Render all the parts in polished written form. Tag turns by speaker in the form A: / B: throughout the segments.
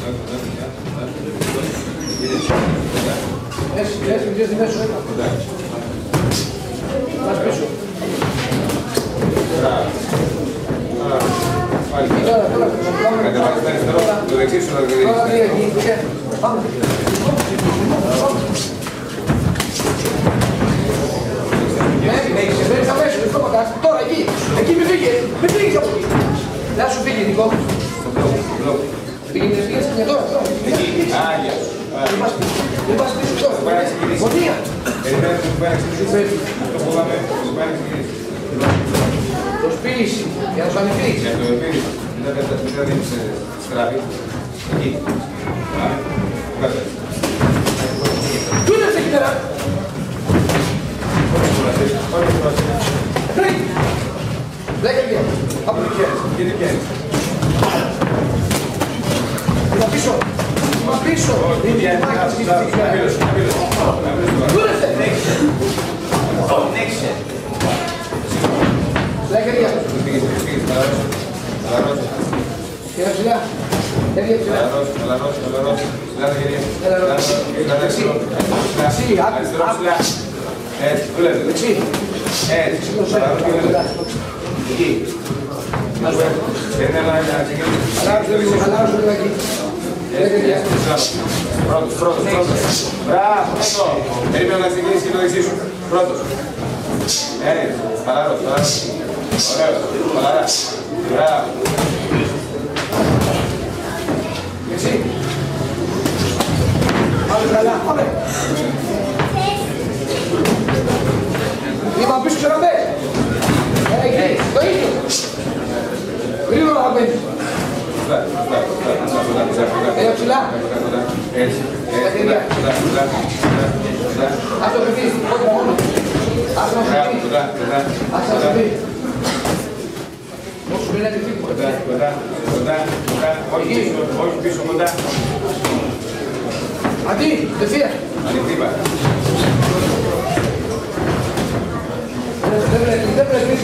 A: Πας πίσω.
B: Το δεξί σου να το δείξεις.
A: Πάμε. Συνέχισε, αμέσως, δεν σταματά. Τώρα εκεί μη φύγεις, μη φύγεις από εκεί. Να σου φύγει, Νικό. Πήγαινε και τώρα.
B: Άγια.
A: Δεν πας πίσω τώρα. Γωνία.
B: Περιμένετε που πάει να ξεκινήσει. Αυτό που είπαμε, που πάει να ξεκινήσει.
A: Προσποίηση, για να σου ανεβείς.
B: Για το επίδεις, μην τα δίνεις στραβή. Εκεί. Πάμε. Κάτσε.
A: Πού είναι εκεί πέρα. Πριν. Λέγε. Από εκεί πιάνεις.
B: Και τι πιάνεις.
A: Μα πίσω. Μα πίσω.
B: Δεν πιάνεις. Απίλωσε.
A: Πού είναι.
B: Νέξε.
A: Λέγε.
B: Πήγες, χαλαρός.
A: Κύριε ψηλά. Λέγε ψηλά.
B: Χαλαρός. Ψηλά τα χέρια.
A: Δεξί. Δεξί.
B: Αριστερό ψηλά. Έτσι, δουλεύει.
A: Δεξί.
B: Έτσι, χαλαρός και δουλεύει. Εκεί. Δεν έλα να ξεκινήσει.
A: Χαλάρωσε λίγο εκεί. Λέγε.
B: Πρώτος. Μπράβο, αυτό. Περίμενα να ξεκινήσει και το δεξί σου. Πρώτος. Χαλαρός. Ωραίος. Χαλαρά. Μπράβο.
A: Δεξί. Πάμε καλά. Πάμε. Είπα πίσω ξαναμπέ. Εκεί. Το ίδιο. Γρήγορα να μπαίνει. Έλα ψηλά.
B: Έτσι.
A: Ας το φυθείς. Όχι μόνο. Ας το φυθείς. Ας το φυθείς. Όσο είναι φύγει.
B: Κοντά. Όχι πίσω, κοντά.
A: Αντί, δευθεία.
B: Ανοιχτή πά.
A: Δεν πρέπει.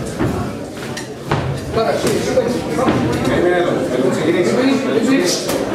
A: Τώρα, εσύ παίξεις.
B: Περίμενε εδώ. Ξεκινήσει.